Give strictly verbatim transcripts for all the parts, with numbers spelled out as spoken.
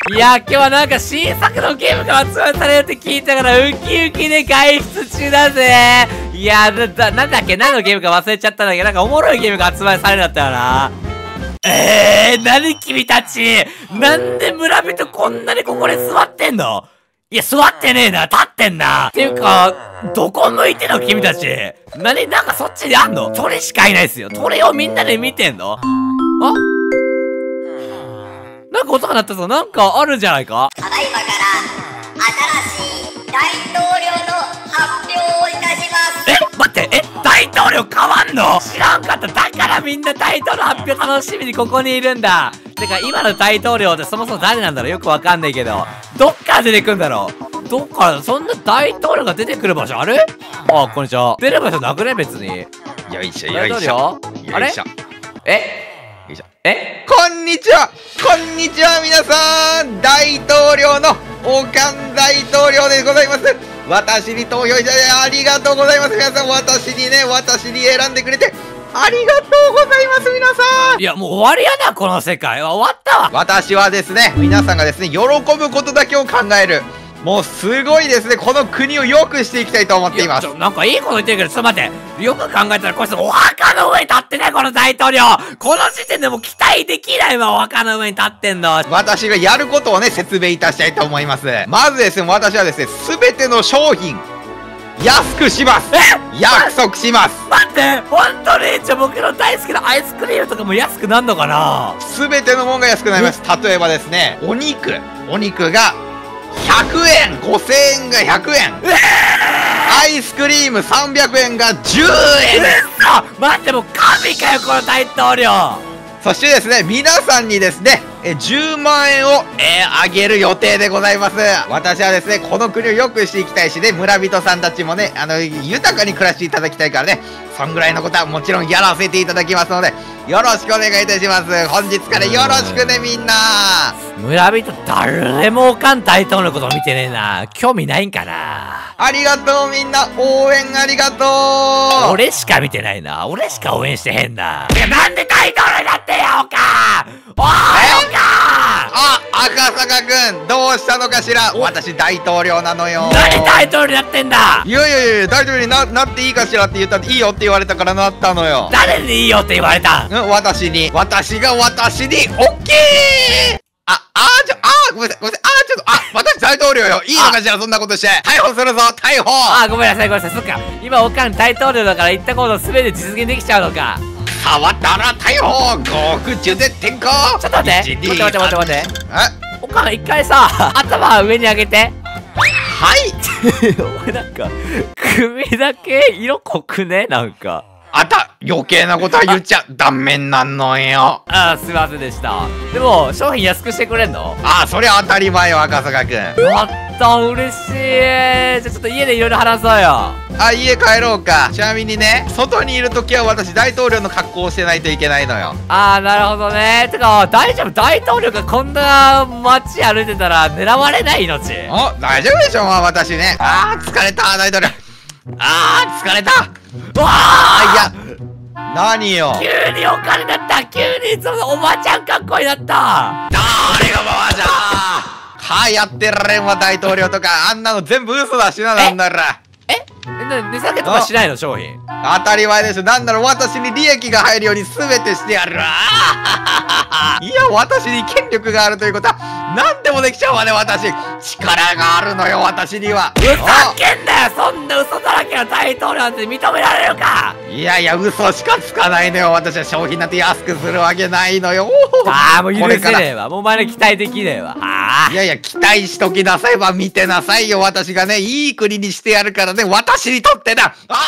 いや、今日はなんか新作のゲームが発売されるって聞いたからウキウキで外出中だぜ。いやだ、だ、なんだっけ、何のゲームか忘れちゃったんだけど、なんかおもろいゲームが発売されるんだったよな。えー、何君たち、なんで村人こんなにここで座ってんの？いや、座ってねえな、立ってんな。っていうか、どこ向いてんの君たち。何、なんかそっちにあんの？鳥しかいないっすよ。鳥をみんなで見てんの？あ？なんか音が鳴ったぞ。なんかあるんじゃないか？ ただいまから新しい大統領の発表をいたします。 え、待って、え、大統領変わんの？知らんかった。だからみんな大統領発表楽しみにここにいるんだ。てか今の大統領ってそもそも誰なんだろう？よくわかんないけど、どっから出てくんだろう？どっから、そんな大統領が出てくる場所ある？あ、こんにちは。出る場所なくね別に。 よいしょ大統よいしょ。 領？あれ？ よいしょえ？ よいしょ。 え？ こんにちはこんにちは皆さん、大統領のオカン大統領でございます。私に投票してありがとうございます。皆さん、私にね、私に選んでくれてありがとうございます皆さん。 いや、もう終わりやな、この世界。終わったわ。 私はですね、皆さんがですね、喜ぶことだけを考える、もうすごいですね、この国を良くしていきたいと思っています。 いや、ちょ、なんかいいこと言ってるけど、ちょっと待って。よく考えたら、こいつお墓の上に立ってない、この大統領。この時点でもう期待できないわ、お墓の上に立ってんの。 私がやることをね、説明いたしたいと思います。まずですね、私はですね、すべての商品、安くします。 え？ 約束します。 待って、本当に、じゃあ僕の大好きなアイスクリームとかも安くなんのかな？ すべてのものが安くなります。例えばですね、お肉、お肉がひゃくえん、ごせんえんがひゃくえん。 えー、 アイスクリームさんびゃくえんがじゅうえん。 嘘！待って、もう神かよ、この大統領。 そしてですね、皆さんにですね、えじゅうまんえんを、えー、あげる予定でございます。私はですね、この国を良くしていきたいしね、村人さんたちもね、あの、豊かに暮らしていただきたいからね、そんぐらいのことはもちろんやらせていただきますので、よろしくお願いいたします。本日からよろしくね、みんな。 村人誰もおかん大統領のこと見てねえな。興味ないんかな。 ありがとうみんな、応援ありがとう。 俺しか見てないな。俺しか応援してへんな。いや、なんで大統領になってんや、おかおーい、おかあ、赤坂くん、どうしたのかしら。私大統領なのよ。 何大統領になってんだ。 いやいやいや、大統領に な, なっていいかしらって言ったらいいよって言われたからなったのよ。 誰にいいよって言われた？ うん、私に。私が私に、オッケー。あ、あー、ちょ、あー、ごめんなさい、ごめんなさい。あー、ちょっと、あ、私大統領よ。いいのかしら、そんなことして。逮捕するぞ、逮捕。 あー、ごめんなさい、ごめんなさい。そっか。今、おかん大統領だから言ったことすべて実現できちゃうのか。 触ったら逮捕。合区中で転校。 ちょっと待って。待って待って待って待って。 え、 おかん、一回さ、頭上に上げて。 はい。 お前なんか、首だけ色濃くね？なんか。 あた、余計なことは言っちゃダメなのよ。 ああ、すいませんでした。でも、商品安くしてくれんの？ ああ、それは当たり前よ、赤坂くん。 やったー、嬉しい。じゃあちょっと家でいろいろ話そうよ。 あ、家帰ろうか。ちなみにね、外にいるときは私大統領の格好をしてないといけないのよ。 ああ、なるほどね。てか、大丈夫？大統領がこんな街歩いてたら狙われない？命。 お、大丈夫でしょ、まあ私ね。あー、疲れた、大統領。あー、疲れた。 わあ、いや、何よ。 急にお金だった。急にそのおばちゃん格好になった。 誰がババアじゃはやってられんわ、大統領とか。あんなの全部嘘だしな、なんなら。 ええな値下げとかしないの？商品当たり前です。なんなら私に利益が入るように全てしてやる。いや、私に権力があるということは何でもできちゃうわね。私力があるのよ、私には。 ふざけんなよ。そんな嘘だらけの大統領なんて認められるか。 いやいや、嘘しかつかないのよ。私は商品なんて安くするわけないのよ。 ああ、もう許せねえわ。もうお前の期待できねえわ。ああ、 いやいや、期待しときなさいば、見てなさいよ。私がね、いい国にしてやるからね。私にとってな。ああ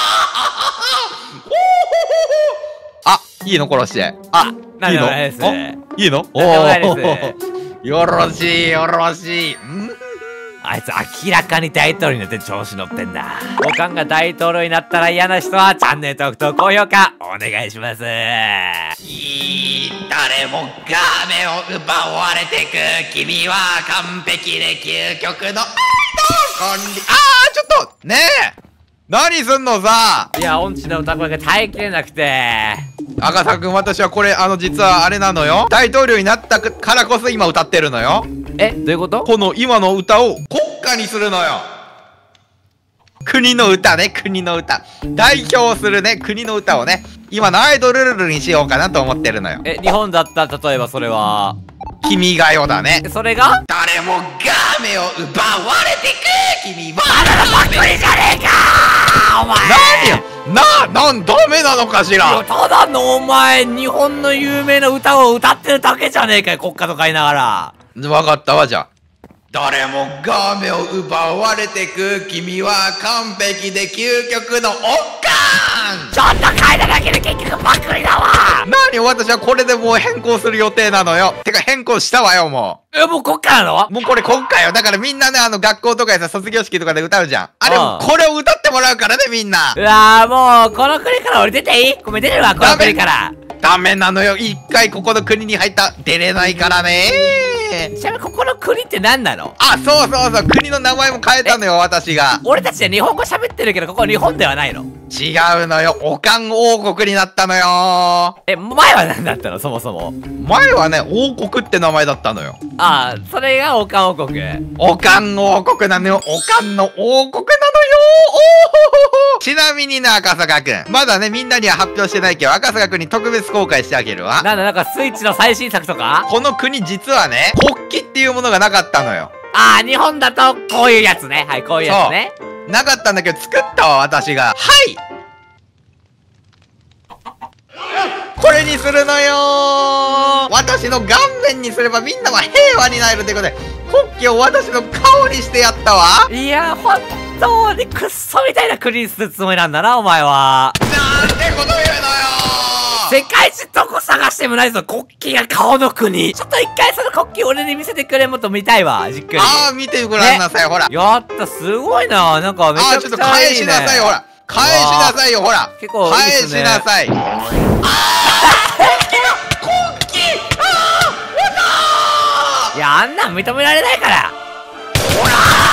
あ、いいの殺して。あ、いいの？いいの？おお、よろしいよろしい。ん？ あいつ明らかに大統領になって調子乗ってんだ。おかんが大統領になったら嫌な人はチャンネル登録と高評価お願いします。 いい、誰も画面を奪われてく。君は完璧で究極のアイドルコンビ。あー、ちょっとねえ、 何すんのさ。 いや、音痴の歌声が耐えきれなくて。 赤坂くん、私はこれ、あの、実はあれなのよ。大統領になったからこそ今歌ってるのよ。 え、どういうこと？ この今の歌を国歌にするのよ。国の歌ね、国の歌。代表するね、国の歌をね、今のアイドルルルにしようかなと思ってるのよ。 え、日本だったら例えばそれは。 君が代だね。 それが誰もガメを奪われてく君はバナナばっかりじゃねえかお前。 何よな、なんダメなのかしいやら。 ただのお前、日本の有名な歌を歌ってるだけじゃねえかよ、国歌とか言いながら。 わかったわ、じゃあ。誰もガメを奪われてく君は完璧で究極の音感。 ちょっと変えただけで結局ばっかりだわ。 何、私はこれでもう変更する予定なのよ。てか変更したわよ、もう。 え、もう国歌なの？ もうこれ今回よ。だからみんなね、あの学校とかでさ、卒業式とかで歌うじゃん。あれ、 うんこれを歌ってもらうからね、みんな。 うわーもう、この国から俺出ていい？ごめん、出るわ、この国から。 ダメなのよ。一回ここの国に入った出れないからね。 ちなみにここの国って何なの？ あ、そうそうそう。国の名前も変えたのよ、私が。 俺たちは日本語喋ってるけど、ここ日本ではないの？ 違うのよ。オカン王国になったのよ。 え、前は何だったのそもそも。 前はね、王国って名前だったのよ。 ああ、それがオカン王国。 オカン王国なのよ。オカンの王国なのよ。おーほほほ。ちなみにね、赤坂くん。まだね、みんなには発表してないけど、赤坂くんに特別公開してあげるわ。 なんだ、なんかスイッチの最新作とか？ この国実はね、国旗っていうものがなかったのよ。 ああ、日本だとこういうやつね。はい、こういうやつね。 なかったんだけど、作ったわ、私が。はい、これにするのよー。私の顔面にすればみんなは平和になるということで、国旗を私の顔にしてやったわ。 いや、本当にクッソみたいな国にするつもりなんだな、お前は。 なんてこと言うのよー。 世界中どこ探してもないぞ、国旗が顔の国。ちょっと一回その国旗俺に見せてくれもっと見たいわ、じっくり。 あー、見てごらんなさい、ほら。 やった、すごいな。なんかめちゃあー、ちょっとくちゃいい、ね。 返しなさいよ、ほら。返しなさいよ、ほら。 結構いいっ返しすね。 なさい。あー、国旗だ、国旗。あー、 いや、あんなん認められないから。 ほら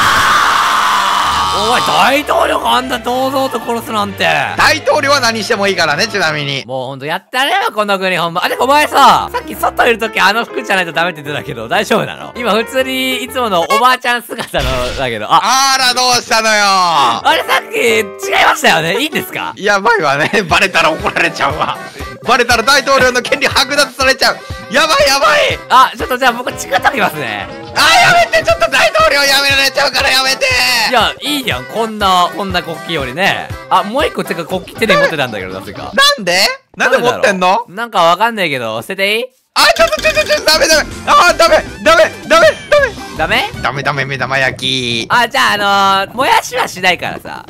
お前、大統領があんな堂々と殺すなんて。 大統領は何してもいいからね、ちなみに。 もうほんとやってやれよ、この国ほんま。あ、でもお前さ、さっき外いるときあの服じゃないとダメって言ってたけど、大丈夫なの？今普通にいつものおばあちゃん姿のだけど、あ、 あら、どうしたのよ。 あれさっき違いましたよね？いいんですか？ やばいわね。バレたら怒られちゃうわ。バレたら大統領の権利剥奪されちゃう。やばいやばい。 あ、ちょっとじゃあ僕チクっときますね。 あー、やめて。ちょっと大統領やめられちゃうからやめて。 いや、いいじゃん。こんな、こんな国旗よりね。あ、もう一個てか国旗手に持ってたんだけど、なぜか。 なんでなんで持ってんの？ なんかわかんないけど、捨てていい？ あ、ちょっとちょっとちょっとダメダメ。あー、ダメダメダメダメダメ？ ダメダメ目玉焼き。 あ、じゃああのー、もやしはしないからさ。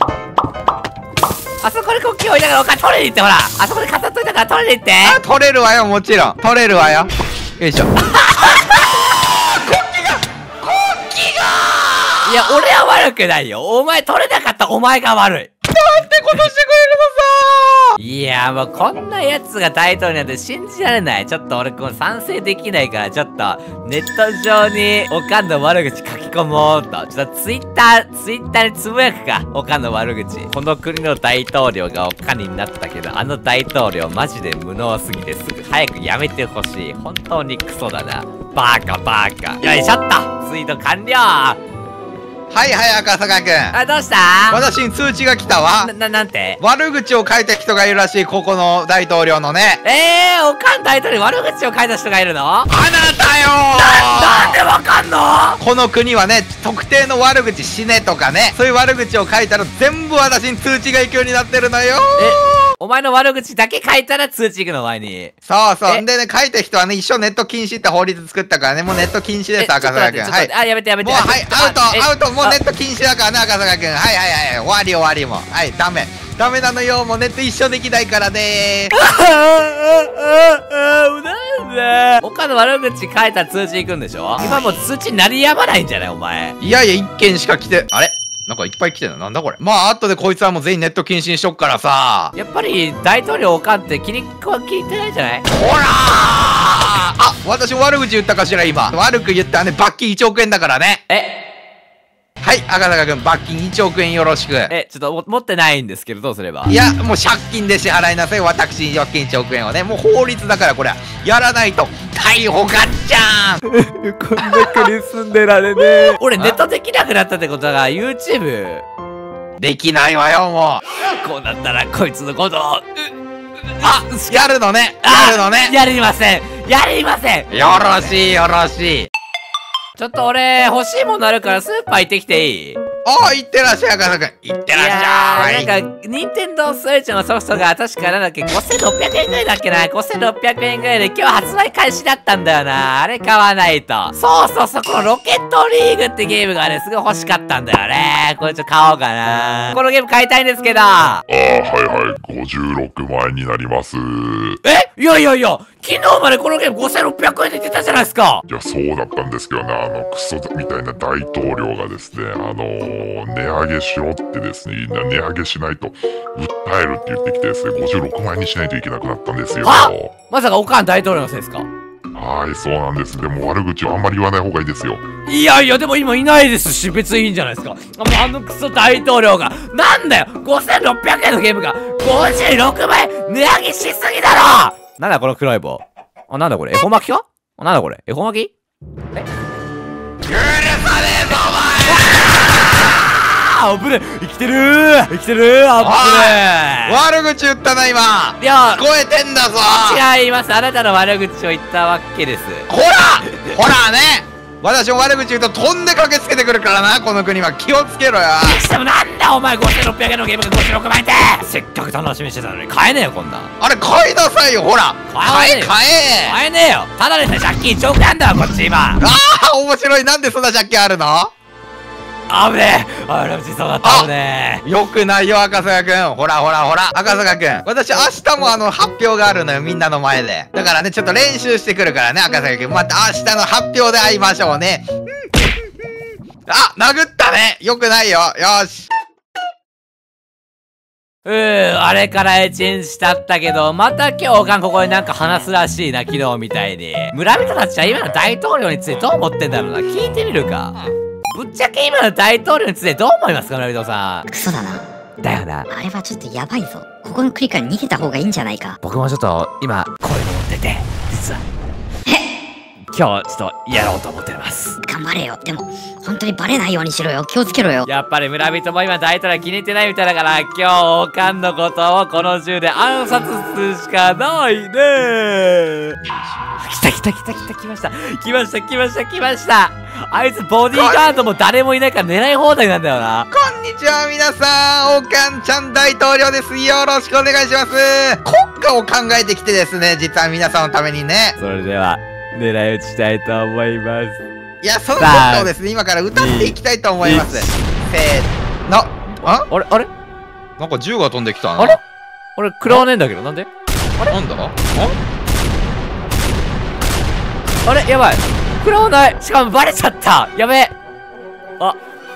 あそこに国旗置いたからおか取りに行ってほら。あそこに飾っといたから取りに行って。 あ、取れるわよ、もちろん。取れるわよ。よいしょ。国旗が国旗がいや、俺は悪くないよ。お前取れなかったお前が悪い。 なんてことしてくれるのさ。 いや、もうこんなやつが大統領なんて信じられない。ちょっと俺こう賛成できないから、ちょっとネット上におかんの悪口書き込もうと。ちょっとツイッター、ツイッターにつぶやくか。おかんの悪口。この国の大統領がおかんになったけど、あの大統領マジで無能すぎてすぐ早くやめてほしい。本当にクソだな。バカバカ。よいしょっとツイート完了。 はいはい、赤坂くん。 あ、どうした？ 私に通知が来たわ。 な、な、なんて？ 悪口を書いた人がいるらしい、ここの大統領のね。 えー、おかん大統領に悪口を書いた人がいるの？ あなたよな、なんでわかんの？ この国はね、特定の悪口死ねとかね、そういう悪口を書いたら全部私に通知が行くようになってるのよ。 え、お前の悪口だけ書いたら通知行くの、前に。 そうそう。んでね、書いた人はね、一生ネット禁止って法律作ったからね、もうネット禁止です、赤坂くん。はい。 あ、やめてやめて。 もう、はい、アウト、アウト、もうネット。 ト禁止だからね、赤坂くん。はいはいはい、終わり終わりも。はい、ダメ。ダメなのよ、もうネット一生できないからねー。 ああ、ああ、なんだ。他の悪口書いたら通知行くんでしょ？今もう通知鳴りやまないんじゃないお前。 いやいや、一件しか来て、あれなんかいっぱい来てるのなんだこれ。まあ、後でこいつはもう全員ネット禁止にしとくからさ。 やっぱり大統領おかんって気には気に入ってないんじゃない？ ほらーあ、私悪口言ったかしら今。悪く言ったらね、罰金いちおくえんだからね。 えはい、赤坂くん、罰金いちおくえんよろしく。 え、ちょっとも持ってないんですけど、どうすれば？ いや、もう借金で支払いなさい。私に罰金いちおくえんをね。もう法律だからこれは。やらないと、逮捕ガッチャーンこんな国住んでられねえ。俺ネットできなくなったってことだが、YouTube。 できないわよ、もう。こうなったら、こいつのことを、 あ、やるのね。やるのね。 やりません。やりません。 よろしい、よろしい。 ちょっと俺、欲しいものあるからスーパー行ってきていい？ ああ、行ってらっしゃい、赤坂くん。行ってらっしゃい。 いやー、なんか、ニンテンドースイッチのソフトが確かなんだっけ、ごせんろっぴゃくえんぐらいだっけな。ごせんろっぴゃくえんぐらいで今日発売開始だったんだよな。あれ買わないと。そうそうそう、このロケットリーグってゲームがね、すごい欲しかったんだよね。これちょっと買おうかな。このゲーム買いたいんですけど。ああ、はいはい、ごじゅうろくまんえんになります。 え？いやいやいや、昨日までこのゲームごせんろっぴゃくえんで出たじゃないですか。 いや、そうだったんですけどね、あの、クソみたいな大統領がですね、あのー、値上げしろってですね、値上げしないと訴えるって言ってきてですね、ごじゅうろくまんえんにしないといけなくなったんですよ。 は？まさかオカン大統領のせいですか？ はい、そうなんです。でも悪口はあんまり言わない方がいいですよ。 いやいや、でも今いないですし、別にいいんじゃないですか。もうあのクソ大統領が、なんだよ !ごせんろっぴゃくえんのゲームがごじゅうろくまんえん値上げしすぎだろ！なんだこの黒い棒。あ、なんだこれ恵方巻きか？あ、なんだこれ恵方巻き？え？ 許さねえぞ、お前！ あぶね生きてるー生きてるーあぶね悪口言ったな、今。 いや、 聞こえてんだぞ。 違います。あなたの悪口を言ったわけです。 ほらほらね、私も悪口言うと飛んで駆けつけてくるからな、この国は。気をつけろよ。 にしてもなんだお前ごせんろっぴゃくえんのゲームがごじゅうろくまんえんって。せっかく楽しみにしてたのに買えねえよこんなん。 あれ買いなさいよ、ほら。買え買え買えねえよ。ただでさえ借金いちおくなんだよこっち今。 ああ、面白い。なんでそんな借金あるの？ あぶねえ。あれ落ちそうだったね。 よくないよ、赤坂くん。ほらほらほら、赤坂くん。私明日もあの発表があるのよ、みんなの前で。だからね、ちょっと練習してくるからね、赤坂くん。また明日の発表で会いましょうね。あ、殴ったね。よくないよ。よし。 うー、あれからいちにち経ったけど、また今日おかんここでなんか話すらしいな、昨日みたいに。村人たちは今の大統領についてどう思ってんだろうな。聞いてみるか。ぶっちゃけ今の大統領についてどう思いますか、村人さん。 クソだな。 だよな。 あれはちょっとやばいぞ。ここの国から逃げた方がいいんじゃないか。 僕もちょっと今、こういうの持ってて、実は。え？今日ちょっとやろうと思ってます。 頑張れよ。でも、本当にバレないようにしろよ。気をつけろよ。 やっぱり村人も今大統領気に入ってないみたいだから、今日おかんのことをこの銃で暗殺するしかないねー。来た来た来た来た来ました。来ました来ました来ました。あいつボディーガードも誰もいないから狙い放題なんだよな。 こんにちは皆さん、おかんちゃん大統領です。よろしくお願いします。国家を考えてきてですね、実は皆さんのためにね。 それでは狙い撃ちたいと思います。 いや、その国歌をですね、今から歌っていきたいと思います。せーの。ああれあれなんか銃が飛んできたな。 あれ俺食らわねえんだけど、なんであれなんだああれやばい食らわない。しかもバレちゃった。やべえ。あ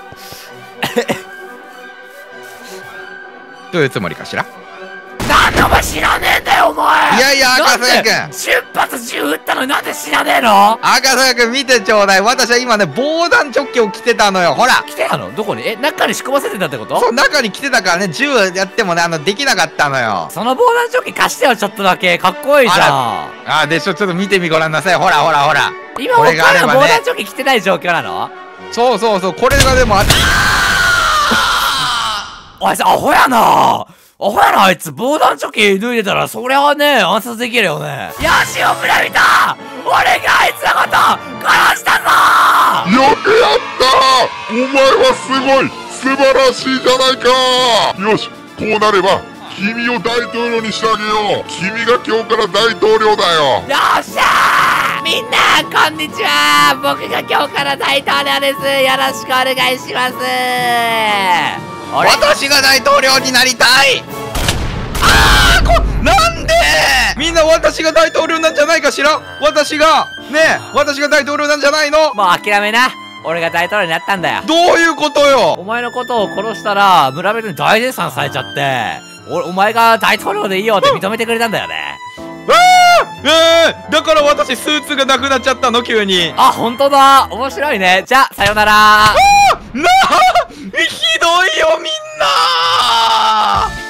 どういうつもりかしら。 なんでお前知らねえんだよお前。 いやいや、赤坂くん。 出発銃撃ったのになんで知らねえの。 赤坂くん見てちょうだい。私は今ね、防弾チョッキを着てたのよ。ほら。 来てたのどこに？え、中に仕込ませてたってこと？ そう、中に着てたからね、銃やってもね、あの、できなかったのよ。 その防弾チョッキ貸してよ、ちょっとだけ。かっこいいじゃん。 ああ、でしょ、ちょっと見てみごらんなさい。ほらほらほら。 今、お前ら防弾チョッキ着てない状況なの？ そうそうそう、これがでもあっおいさ、アホやな。アホやな、あいつ。防弾チョッキ脱いでたら、そりゃあね、暗殺できるよね。よしよ、村人！俺があいつのこと殺したぞ。 よくやったー。お前はすごい素晴らしいじゃないか。よし、こうなれば君を大統領にしてあげよう。君が今日から大統領だよ。 よっしゃー。みんなこんにちは。僕が今日から大統領です。よろしくお願いします。 私が大統領になりたい。あーこなんでみんな私が大統領なんじゃないかしら。私がねえ私が大統領なんじゃないの。 もう諦めな。俺が大統領になったんだよ。 どういうことよ。 お前のことを殺したら村人に大絶賛されちゃって、お, お前が大統領でいいよって認めてくれたんだよね。 えー、だから私スーツがなくなっちゃったの急に。 あ、本当だ。面白いね。じゃあさよなら。 なあひどいよみんな。